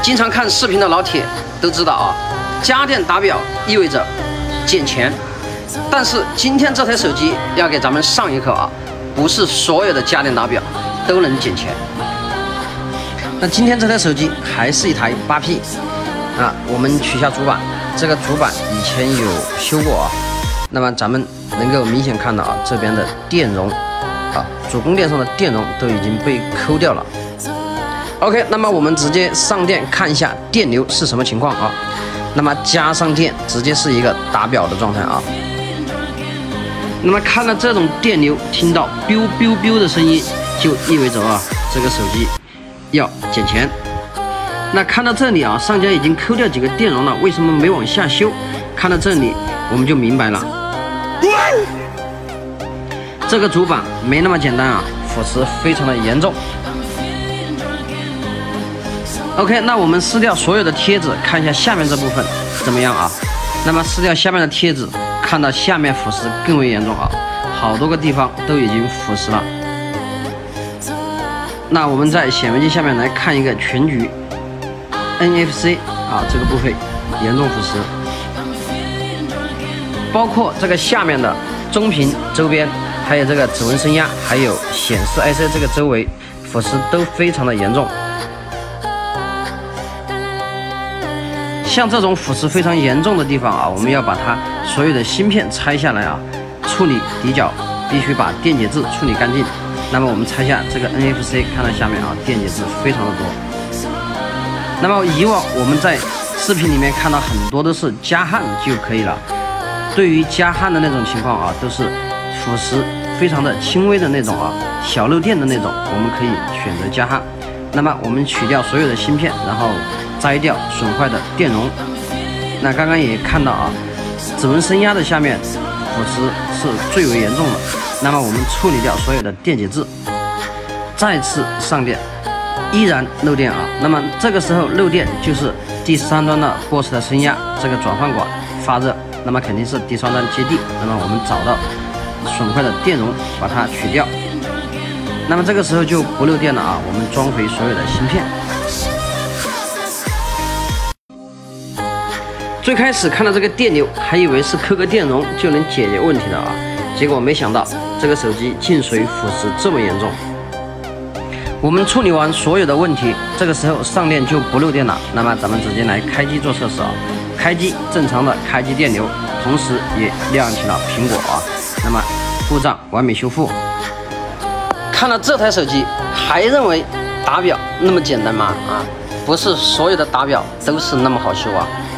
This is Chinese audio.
经常看视频的老铁都知道啊，家电打表意味着捡钱。但是今天这台手机要给咱们上一课啊，不是所有的家电打表都能捡钱。那今天这台手机还是一台8P 啊，我们取下主板，这个主板以前有修过啊，那么咱们能够明显看到啊，这边的电容啊，主供电上的电容都已经被抠掉了。OK， 那么我们直接上电看一下电流是什么情况啊？那么加上电，直接是一个打表的状态啊。那么看到这种电流，听到 biu biu biu 的声音，就意味着啊，这个手机要捡钱。那看到这里啊，商家已经抠掉几个电容了，为什么没往下修？看到这里我们就明白了，这个主板没那么简单啊，腐蚀非常的严重。OK， 那我们撕掉所有的贴纸，看一下下面这部分怎么样啊？那么撕掉下面的贴纸，看到下面腐蚀更为严重啊，好多个地方都已经腐蚀了。那我们在显微镜下面来看一个全局 NFC 啊，这个部分严重腐蚀，包括这个下面的中屏周边，还有这个指纹升压，还有显示 IC 这个周围腐蚀都非常的严重。像这种腐蚀非常严重的地方啊，我们要把它所有的芯片拆下来啊，处理底角，必须把电解质处理干净。那么我们拆下这个 NFC， 看到下面啊，电解质非常的多。那么以往我们在视频里面看到很多都是加焊就可以了，对于加焊的那种情况啊，都是腐蚀非常的轻微的那种啊，小漏电的那种，我们可以选择加焊。那么我们取掉所有的芯片，然后摘掉损坏的电容。那刚刚也看到啊，指纹升压的下面腐蚀是最为严重的。那么我们处理掉所有的电解质，再次上电，依然漏电啊。那么这个时候漏电就是第三端的波士的升压这个转换管发热，那么肯定是第三端接地。那么我们找到损坏的电容，把它取掉。那么这个时候就不漏电了啊，我们装回所有的芯片。最开始看到这个电流，还以为是抠个电容就能解决问题的啊，结果没想到这个手机进水腐蚀这么严重。我们处理完所有的问题，这个时候上电就不漏电了。那么咱们直接来开机做测试啊，开机正常的开机电流，同时也亮起了苹果啊。那么故障完美修复。看到这台手机，还认为打表那么简单吗？啊，不是所有的打表都是那么好修啊。